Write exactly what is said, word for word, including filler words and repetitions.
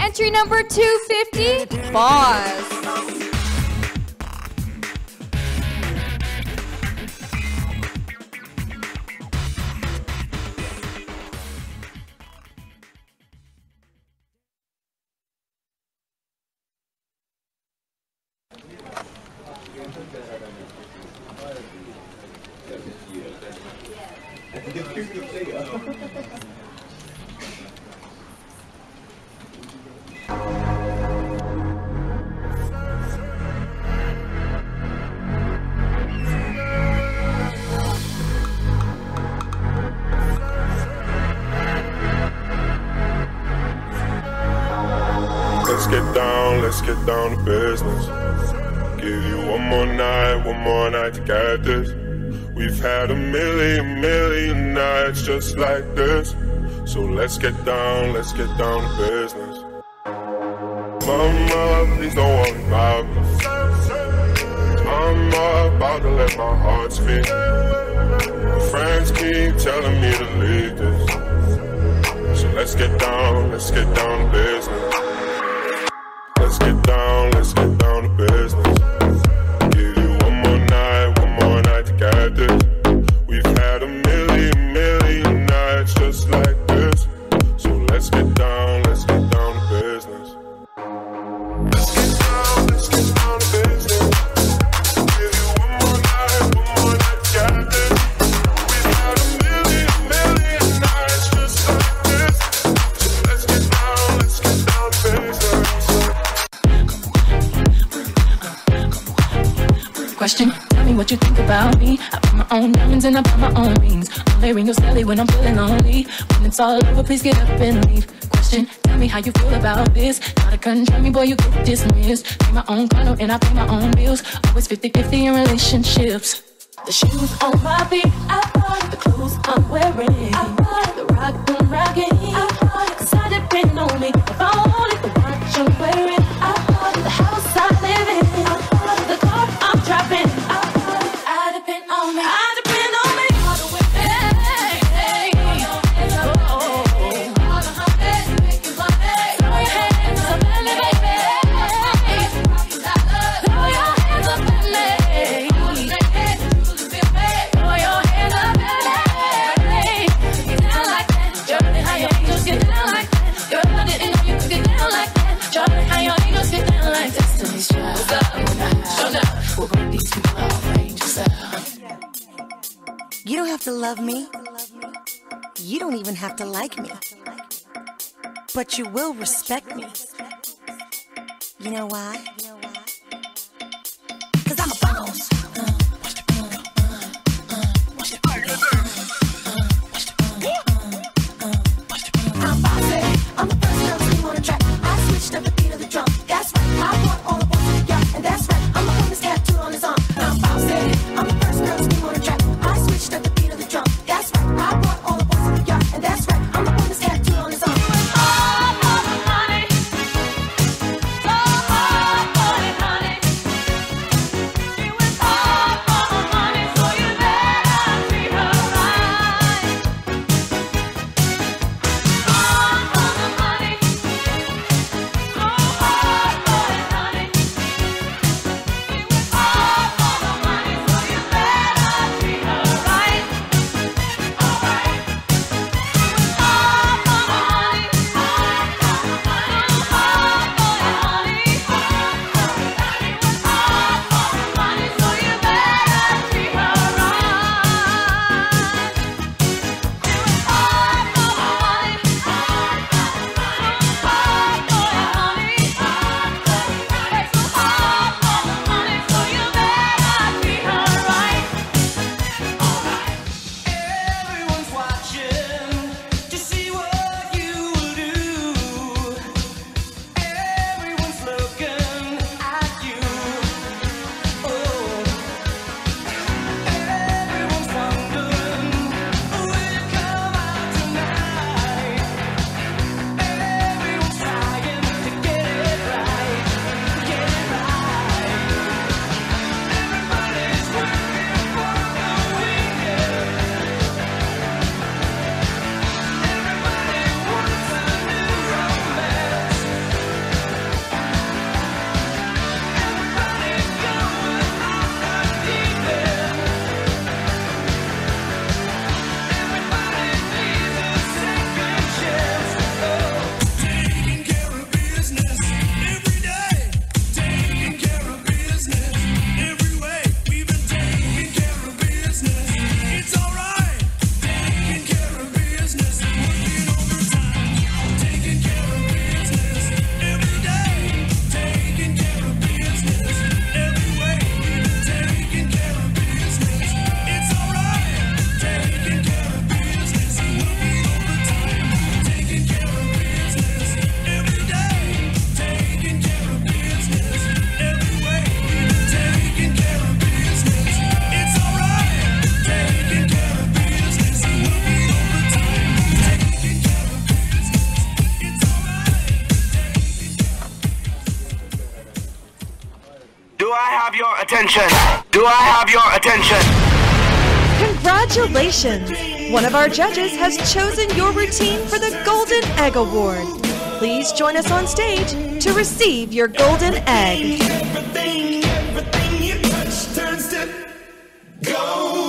Entry number two fifty, Boss. Let's get down, let's get down to business. Give you one more night, one more night to get this. We've had a million, million nights just like this. So let's get down, let's get down to business. Mama, please don't worry about me. I'm about to let my heart speak. My friends keep telling me to leave this. So let's get down, let's get down to business. Let's get down, let's get down to business. Give you one more night, one more night to get this. We've had a million, million nights just like this. So let's get down, let's get down to business. Let's get down, let's get down to business. Give you one more night, one more night to get this. We've had a million, million nights just like this. So let's get down, let's get down to business. Question, tell me what you think about me. I buy my own diamonds and I buy my own rings. Only ring your celly when I'm feeling lonely. When it's all over, please get up and leave. Question, tell me how you feel about this. Try to control me, boy, you get dismissed. Pay my own condo and I pay my own bills. Always fifty fifty in relationships. The shoes on my feet, I bought the clothes I'm wearing. I bought the rock I'm rocking. I bought it 'cause I depend on me. If I want it, the watch I'm wearing. I bought the house I live in. I bought the car I'm driving. I bought it, I depend on me. I depend on me. Hey, hey, oh, oh, throw your hands up at me, baby. Throw your hands up at me. Throw your hands up at me. Get down like that. Jordan, how your angels get down like that. Girl, I didn't know you could get down like that. Jordan, how your angels get down like that. Destiny's Child. What's up? Show up. We'll break these people out. Range yourself. You don't have to love me. You don't even have to like me. But you will respect me. You know why? Cause I'm a boss. I'm bossy. I'm the first girl to on the track. I switched up the beat of the drum. That's right. I brought all the boys to the yacht. And that's right. I'm the one that's tattooed on his arm. I'm bossy. I'm the first girl to on the track. I switched up the beat of the drum. That's right. I brought all the boys to the yacht. And that's right. I'm the one that's tattooed on his arm. All for the money. All for have your attention? Do I have your attention? Congratulations! One of our judges has chosen your routine for the Golden Egg Award. Please join us on stage to receive your Golden Egg. Everything, everything you touch turns to gold.